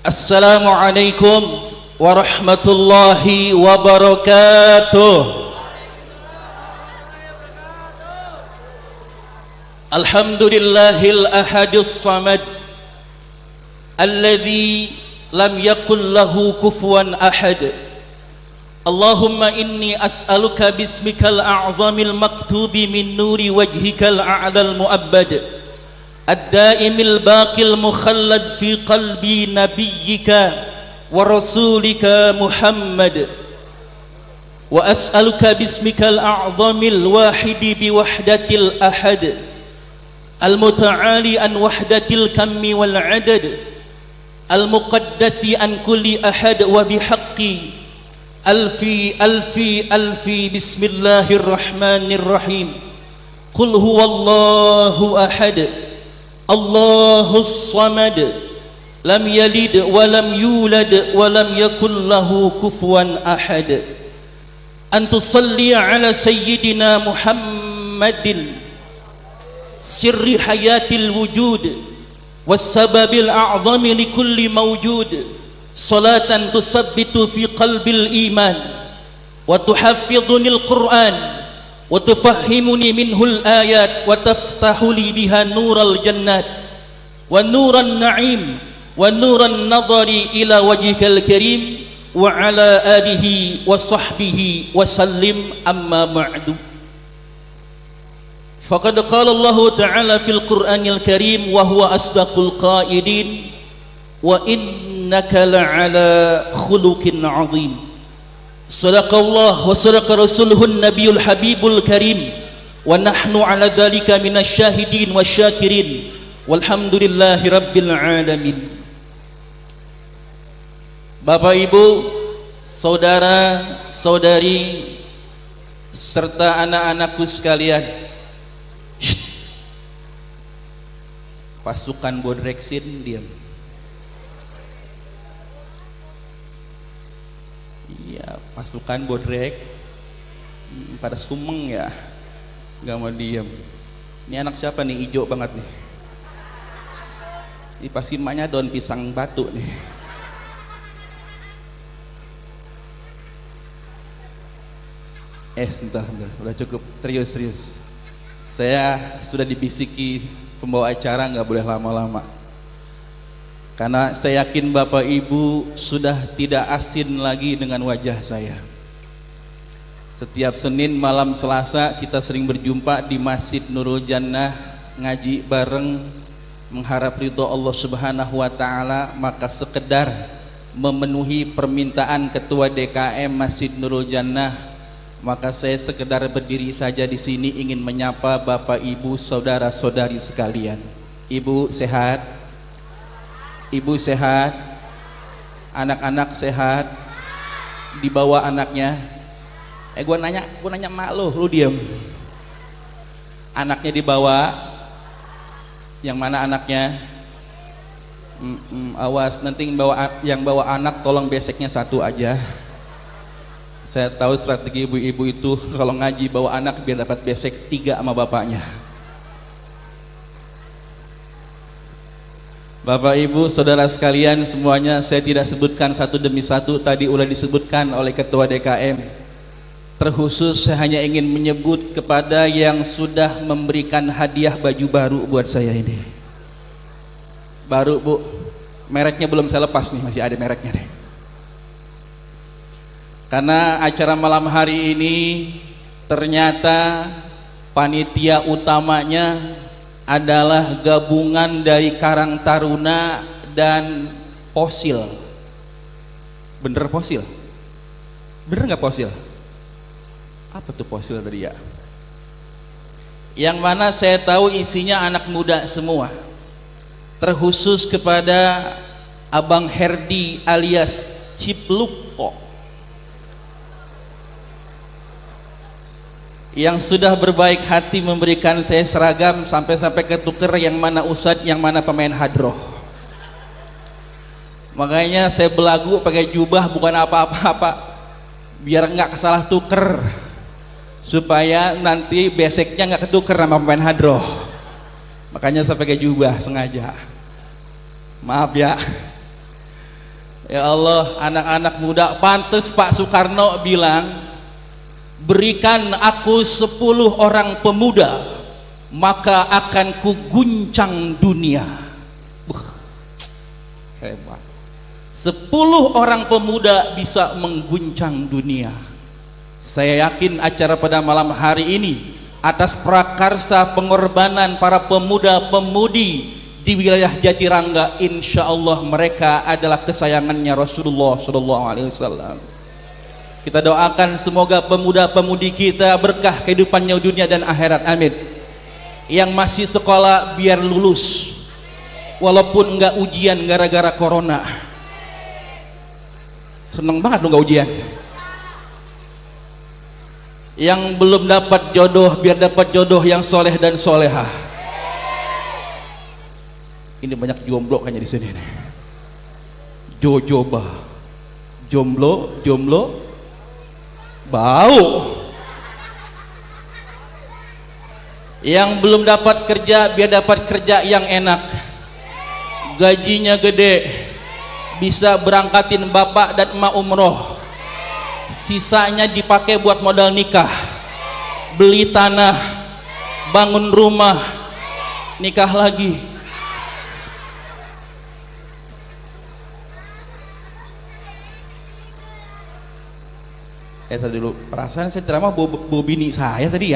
Assalamualaikum warahmatullahi wabarakatuh. Alhamdulillahil ahadis samad alladzi lam yakul lahu kufuwan ahad. Allahumma inni as'aluka bismikal a'zamil maktubi min nuri wajhikal a'lal mu'abbad الدائم الباقي المخلد في قلب نبيك ورسولك محمد وأسألك باسمك الأعظم الواحد بوحدة الأحد المتعالي عن وحدة الكم والعدد المقدس عن كل أحد وبحق ألفي ألفي ألفي بسم الله الرحمن الرحيم قل هو الله أحد الله الصمد لم يلد ولم يولد ولم يكن له كفوا أحد أن تصلي على سيدنا محمد سر حياة الوجود والسبب الأعظم لكل موجود صلاة تثبت في قلب الإيمان وتحفظني القرآن وتفهمني منه الآيات وتفتح لي بها نور الجنات ونور النعيم ونور النظر إلى وجهك الكريم وعلى آله وصحبه وسلم أما بعد فقد قال الله تعالى في القرآن الكريم وهو أصدق القائلين وإنك لعلى خلق عظيم صدق الله وصدق رسوله النبي الحبيب الكريم ونحن على ذلك من الشاهدين والشاكرين والحمد لله رب العالمين. Bapak Ibu, saudara saudari serta anak-anakku sekalian, pasukan Bodreksin diam. Iya, pasukan Bodrek pada sumeng ya, nggak mau diem. Ini anak siapa nih, hijau banget nih. Ini pasti emaknya daun pisang batu nih. Sebentar, udah cukup, serius. Saya sudah dibisiki pembawa acara nggak boleh lama-lama. Karena saya yakin Bapak Ibu sudah tidak asing lagi dengan wajah saya. Setiap Senin malam Selasa kita sering berjumpa di Masjid Nurul Jannah, ngaji bareng, mengharap ridho Allah Subhanahu wa taala. Maka sekedar memenuhi permintaan Ketua DKM Masjid Nurul Jannah, maka saya sekedar berdiri saja di sini ingin menyapa Bapak Ibu, saudara-saudari sekalian. Ibu sehat? Ibu sehat, anak-anak sehat, dibawa anaknya. Gue nanya mak lu diem. Anaknya dibawa, yang mana anaknya? Awas, nanti yang bawa anak tolong beseknya satu aja. Saya tahu strategi ibu-ibu itu kalau ngaji bawa anak biar dapat besek 3 sama bapaknya. Bapak Ibu saudara sekalian semuanya, saya tidak sebutkan satu demi satu, tadi udah disebutkan oleh Ketua DKM. Terkhusus saya hanya ingin menyebut kepada yang sudah memberikan hadiah baju baru buat saya ini. Baru Bu, mereknya belum saya lepas nih, masih ada mereknya nih. Karena acara malam hari ini ternyata panitia utamanya adalah gabungan dari Karang Taruna dan Posil. Bener Posil? Bener nggak Posil? Apa tuh Posil tadi ya? Yang mana saya tahu isinya anak muda semua. Terkhusus kepada Abang Herdi alias Cipluko yang sudah berbaik hati memberikan saya seragam sampai-sampai ketuker yang mana ustadz, yang mana pemain hadroh. Makanya saya belagu pakai jubah bukan apa-apa, biar nggak salah tuker, supaya nanti beseknya nggak ketuker sama pemain hadroh. Makanya saya pakai jubah sengaja. Maaf ya. Ya Allah, anak-anak muda, pantes Pak Soekarno bilang, berikan aku 10 orang pemuda, maka akan kuguncang dunia. Hebat. 10 orang pemuda bisa mengguncang dunia. Saya yakin acara pada malam hari ini atas prakarsa pengorbanan para pemuda-pemudi di wilayah Jatirangga, insya Allah mereka adalah kesayangannya Rasulullah SAW. Kita doakan semoga pemuda-pemudi kita berkah kehidupannya dunia dan akhirat, amin. Yang masih sekolah biar lulus, walaupun enggak ujian gara-gara corona. Seneng banget lu enggak ujian. Yang belum dapat jodoh biar dapat jodoh yang soleh dan solehah. Ini banyak jomblo kayaknya di sini nih. Jojoba, jomblo, bau. Yang belum dapat kerja biar dapat kerja yang enak, gajinya gede, bisa berangkatin bapak dan emak umroh, sisanya dipakai buat modal nikah, beli tanah, bangun rumah, nikah lagi. Tadi dulu perasaan saya ceramah bawa bini saya tadi ya.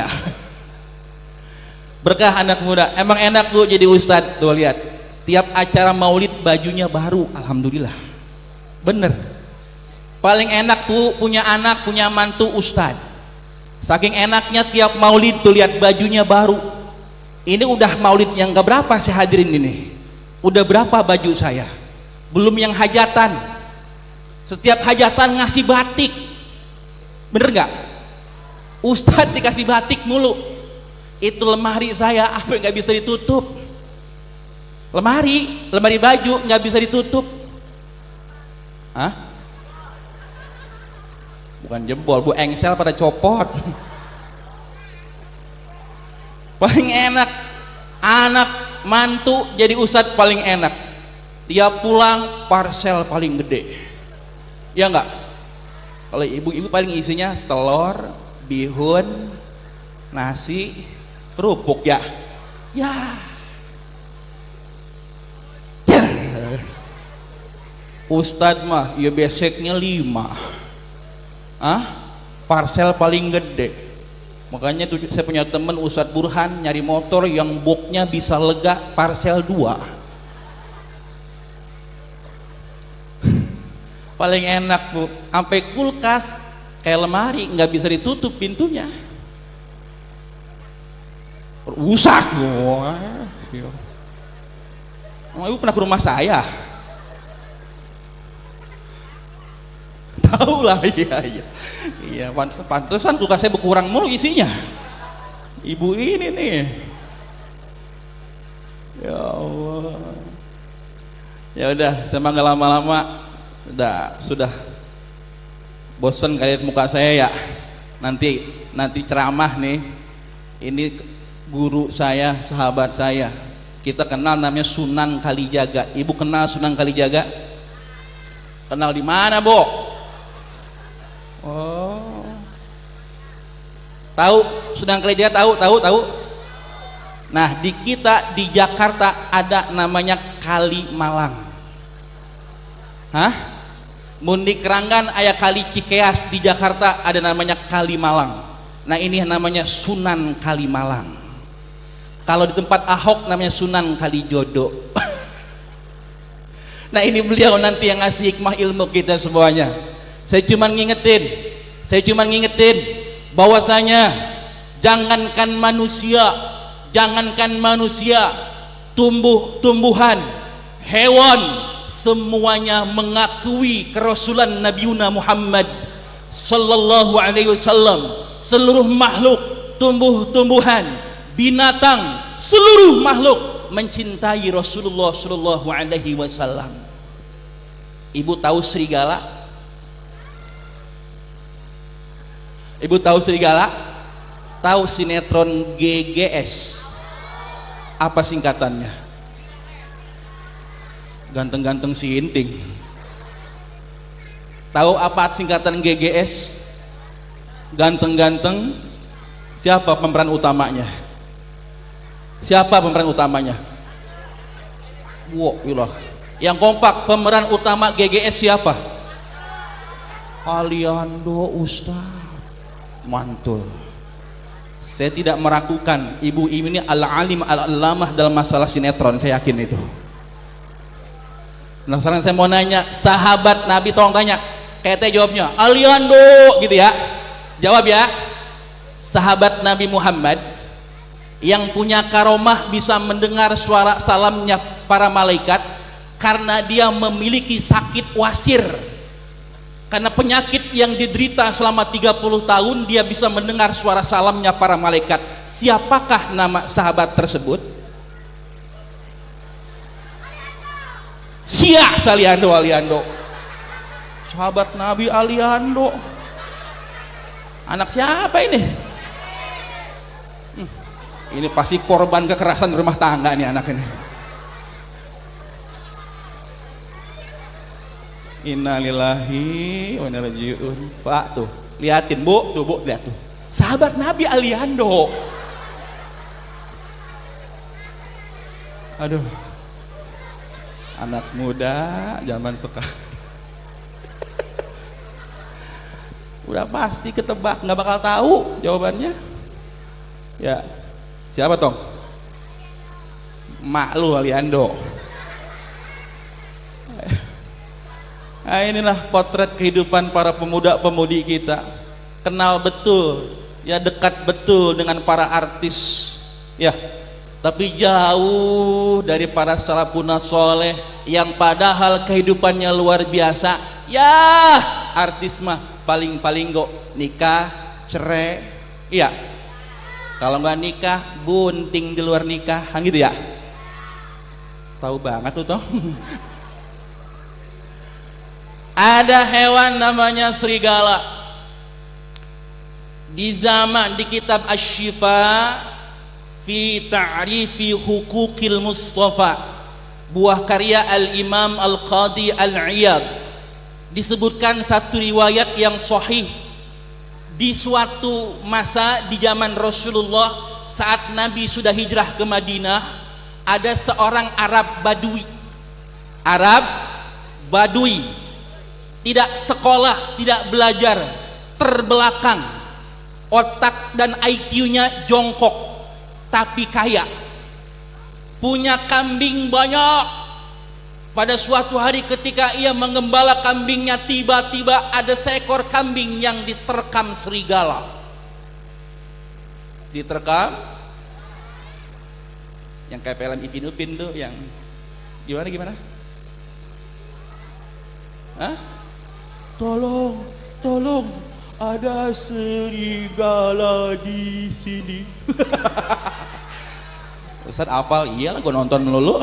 Berkah anak muda, emang enak tuh jadi ustadz. Tuh lihat, tiap acara maulid bajunya baru, alhamdulillah. Bener. Paling enak tuh punya anak, punya mantu ustadz. Saking enaknya tiap maulid tuh lihat bajunya baru. Ini udah maulid yang keberapa saya hadirin ini? Udah berapa baju saya? Belum yang hajatan. Setiap hajatan ngasih batik. Bener gak? Ustadz dikasih batik mulu. Itu lemari saya apa yang gak bisa ditutup? Lemari baju gak bisa ditutup. Hah? Bukan jebol, bu engsel pada copot. Paling enak anak mantu jadi ustadz paling enak. Tiap pulang parcel paling gede. Ya enggak? Kalau ibu-ibu paling isinya telur, bihun, nasi, kerupuk ya. Ya. Ustadz mah ya beseknya 5. Parcel paling gede. Makanya tuh saya punya temen Ustadz Burhan nyari motor yang boxnya bisa lega parcel 2. Paling enak bu, sampai kulkas kayak lemari nggak bisa ditutup pintunya, rusak. Ibu pernah ke rumah saya? Tahu lah, iya. Pantesan kulkas saya berkurang mulu isinya. Ibu ini nih, ya Allah. Ya udah, sama nggak lama-lama. Sudah bosen kali lihat muka saya ya. Nanti ceramah nih. Ini guru saya, sahabat saya. Kita kenal namanya Sunan Kalijaga. Ibu kenal Sunan Kalijaga? Kenal di mana, Bu? Oh. Tahu Sunan Kalijaga, tahu? Nah, di kita di Jakarta ada namanya Kali Malang. Hah? Mundi Keranggan aya Kali Cikeas, di Jakarta ada namanya Kali Malang. Nah ini namanya Sunan Kali Malang. Kalau di tempat Ahok namanya Sunan Kalijodo. Nah ini beliau nanti yang ngasih hikmah ilmu kita semuanya. Saya cuma ngingetin bahwasanya jangankan manusia, tumbuhan, hewan, semuanya mengakui kerasulan Nabiuna Muhammad sallallahu alaihi wasallam. Seluruh makhluk, tumbuh-tumbuhan, binatang, seluruh makhluk mencintai Rasulullah sallallahu alaihi wasallam. Ibu tahu serigala? Tahu sinetron GGS? Apa singkatannya? Ganteng-ganteng si Inting. Tahu apa singkatan GGS? Ganteng-ganteng. Siapa pemeran utamanya? Siapa pemeran utamanya? Wow, ilah. Yang kompak pemeran utama GGS siapa? Aliando Ustaz. Mantul. Saya tidak meragukan ibu ini al-alim al-alamah dalam masalah sinetron, saya yakin itu. Nah sekarang saya mau nanya, sahabat Nabi tolong tanya, kayak jawabnya Aliando gitu ya. Jawab ya. Sahabat Nabi Muhammad yang punya karomah bisa mendengar suara salamnya para malaikat karena dia memiliki sakit wasir. Karena penyakit yang diderita selama 30 tahun, dia bisa mendengar suara salamnya para malaikat. Siapakah nama sahabat tersebut? Aliando. Sahabat Nabi Aliando. Anak siapa ini? Ini pasti korban kekerasan rumah tangga nih anak ini. Innalillahi wa inna ilaihi raji'un. Pak tuh, liatin Bu, tuh Bu, lihat tuh. Sahabat Nabi Aliando. Aduh. Anak muda zaman sekarang. Udah pasti ketebak, nggak bakal tahu jawabannya. Ya. Siapa tong? Mak lu Aliando. Nah, inilah potret kehidupan para pemuda-pemudi kita. Kenal betul, ya dekat betul dengan para artis, ya. Tapi jauh dari para salafun soleh yang padahal kehidupannya luar biasa. Ya, artis mah paling-paling kok nikah, cerai, iya. Kalau nggak nikah, bunting di luar nikah, gitu ya. Tahu banget tuh toh. Ada hewan namanya serigala. Di zaman di kitab Asy-Syifa fi ta'rifi hukukil Mustafa, buah karya Al-Imam Al-Qadhi Al-Iyad, disebutkan satu riwayat yang sahih. Di suatu masa di zaman Rasulullah, saat Nabi sudah hijrah ke Madinah, ada seorang Arab Badui, tidak sekolah, tidak belajar, terbelakang, otak dan IQ-nya jongkok, tapi kaya, punya kambing banyak. Pada suatu hari ketika ia mengembala kambingnya, tiba-tiba ada seekor kambing yang diterkam serigala. Diterkam, yang kayak film Ipin Upin tuh, yang gimana? Hah? Tolong, ada serigala di sini. Ustaz apal, iyalah gue nonton melulu.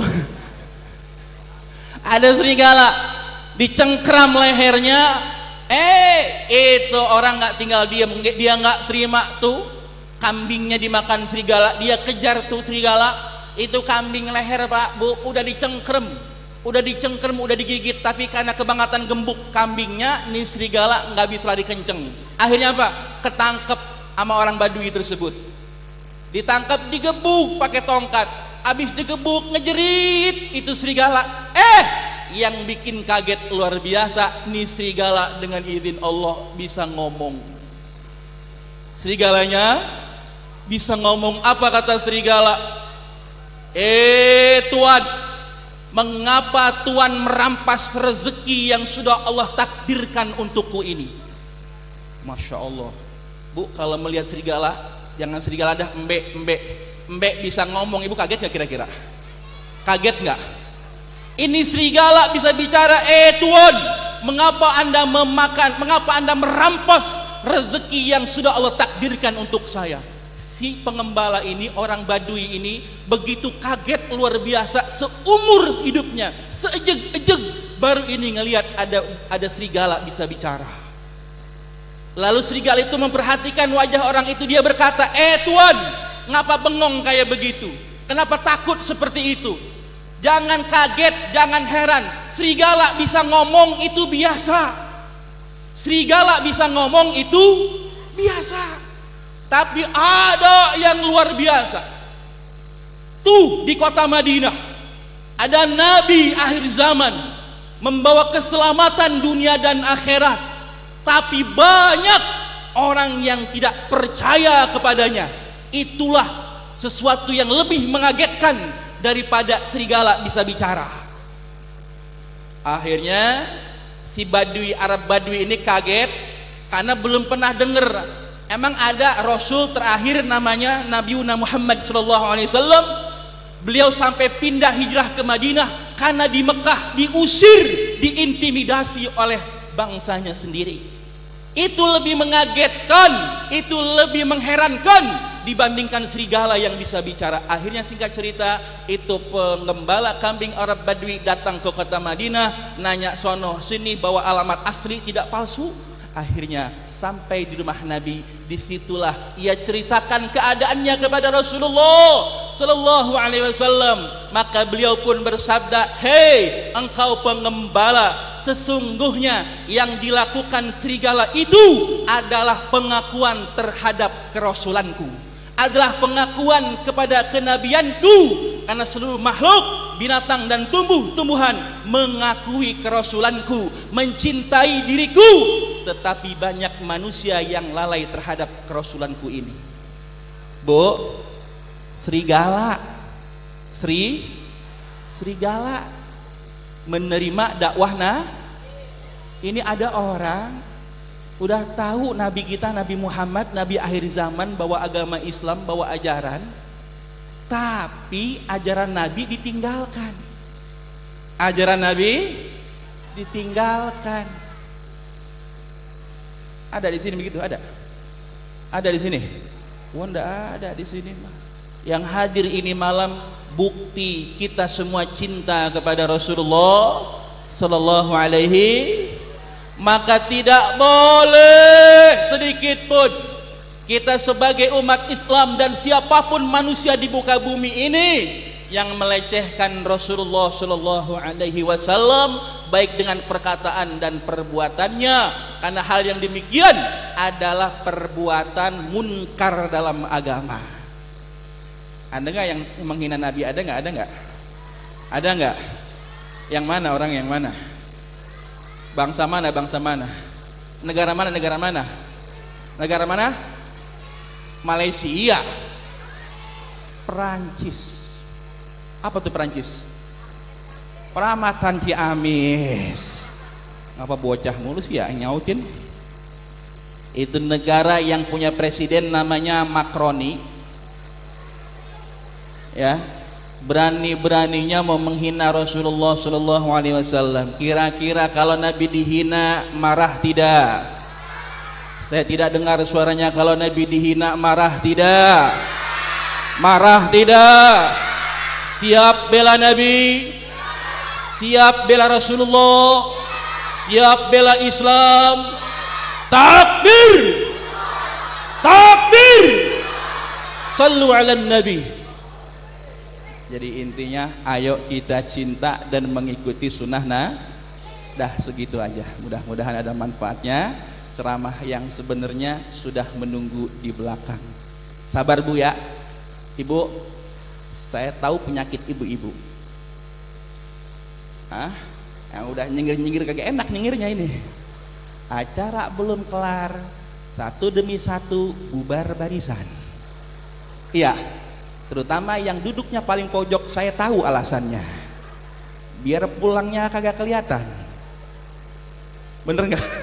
Ada serigala, dicengkram lehernya. Itu orang nggak tinggal diam, dia nggak terima tuh kambingnya dimakan serigala. Dia kejar tuh serigala, itu kambing leher Pak Bu udah dicengkram, udah digigit, tapi karena kebangetan gembuk kambingnya, nih serigala nggak bisa lari kenceng. Akhirnya apa? Ketangkep sama orang Badui tersebut. Ditangkap, digebuk pakai tongkat. Abis digebuk, ngejerit itu serigala. Yang bikin kaget luar biasa, nih serigala dengan izin Allah bisa ngomong. Serigalanya bisa ngomong. Apa kata serigala? Tuan, mengapa Tuan merampas rezeki yang sudah Allah takdirkan untukku ini? Masya Allah. Bu, kalau melihat serigala, jangan serigala dah, embek bisa ngomong. Ibu kaget gak kira-kira? Kaget gak? Ini serigala bisa bicara. Tuan, mengapa Anda merampas rezeki yang sudah Allah takdirkan untuk saya? Si pengembala ini, orang Badui ini, begitu kaget luar biasa. Seumur hidupnya, seejeg-ejeg baru ini ngelihat ada serigala bisa bicara. Lalu serigala itu memperhatikan wajah orang itu. Dia berkata, Tuan, ngapa bengong kayak begitu? Kenapa takut seperti itu? Jangan kaget, jangan heran. Serigala bisa ngomong itu biasa. Serigala bisa ngomong itu biasa, tapi ada yang luar biasa. Tuh di kota Madinah ada nabi akhir zaman membawa keselamatan dunia dan akhirat, tapi banyak orang yang tidak percaya kepadanya. Itulah sesuatu yang lebih mengagetkan daripada serigala bisa bicara. Akhirnya si Badui, Arab Badui ini kaget karena belum pernah dengar. Emang ada Rasul terakhir namanya Nabiuna Muhammad SAW. Beliau sampai pindah hijrah ke Madinah karena di Mekah diusir, diintimidasi oleh bangsanya sendiri. Itu lebih mengagetkan, itu lebih mengherankan dibandingkan serigala yang bisa bicara. Akhirnya singkat cerita, itu penggembala kambing Arab Badui datang ke kota Madinah, nanya sono sini bawa alamat asli tidak palsu. Akhirnya sampai di rumah Nabi, disitulah ia ceritakan keadaannya kepada Rasulullah Sallallahu Alaihi Wasallam. Maka beliau pun bersabda, hei engkau penggembala, sesungguhnya yang dilakukan serigala itu adalah pengakuan terhadap kerasulanku, adalah pengakuan kepada kenabianku, karena seluruh makhluk, binatang dan tumbuh-tumbuhan mengakui kerasulanku, mencintai diriku, tetapi banyak manusia yang lalai terhadap kerasulanku ini. Bu, serigala menerima dakwahna. Ini ada orang udah tahu Nabi kita, Nabi Muhammad, Nabi akhir zaman, bawa agama Islam, bawa ajaran, tapi ajaran Nabi ditinggalkan. Ajaran Nabi ditinggalkan. Ada di sini begitu? Ada? Ada di sini? Wah, enggak ada di sini mah. Yang hadir ini malam bukti kita semua cinta kepada Rasulullah Sallallahu Alaihi. Maka tidak boleh sedikit pun kita sebagai umat Islam dan siapapun manusia di muka bumi ini yang melecehkan Rasulullah Sallallahu Alaihi Wasallam, baik dengan perkataan dan perbuatannya, karena hal yang demikian adalah perbuatan munkar dalam agama. Ada nggak yang menghina Nabi? Ada nggak? Ada nggak? Ada nggak? Yang mana orang yang mana? Bangsa mana? Bangsa mana? Negara mana? Negara mana? Negara mana? Malaysia. Perancis. Apa tuh Perancis? Peramatan Ciamis. Ngapa bocah mulus ya nyautin? Itu negara yang punya presiden namanya Macroni. Ya, berani-beraninya mau menghina Rasulullah Sallallahu Alaihi Wasallam. Kira-kira kalau Nabi dihina marah tidak? Saya tidak dengar suaranya. Kalau Nabi dihina marah tidak? Marah tidak? Siap bela Nabi, siap bela Rasulullah, siap bela Islam. Takbir, takbir, sallu ala Nabi. Jadi intinya ayo kita cinta dan mengikuti sunnah. Dah segitu aja. Mudah-mudahan ada manfaatnya. Ceramah yang sebenarnya sudah menunggu di belakang. Sabar Bu ya. Ibu, saya tahu penyakit ibu-ibu. Yang udah nyengir-nyengir kagak enak nyengirnya ini. Acara belum kelar, satu demi satu bubar barisan. Iya, terutama yang duduknya paling pojok, saya tahu alasannya. Biar pulangnya kagak kelihatan. Bener nggak?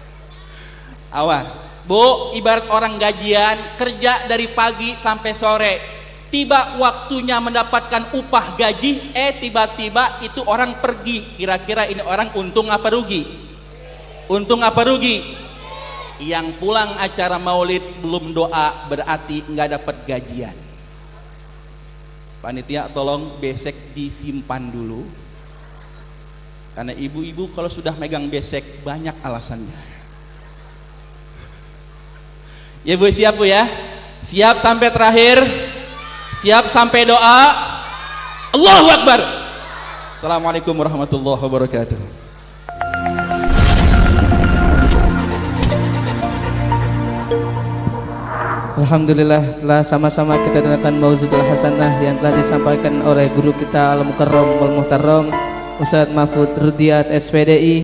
Awas, Bu, ibarat orang gajian kerja dari pagi sampai sore. Tiba waktunya mendapatkan upah gaji, tiba-tiba itu orang pergi. Kira-kira ini orang untung apa rugi? Untung apa rugi? Yang pulang acara maulid belum doa berarti nggak dapat gajian. Panitia tolong besek disimpan dulu. Karena ibu-ibu kalau sudah megang besek banyak alasannya. Ya Bu, siap Bu ya? Siap sampai terakhir? Siap sampai doa? Allahu Akbar. Assalamualaikum warahmatullahi wabarakatuh. Alhamdulillah telah sama-sama kita dengarkan Mau'izzatul Hasanah yang telah disampaikan oleh guru kita Al-Mukarram wal Muhtaram Ustaz Mahfud Rudiat SPDI.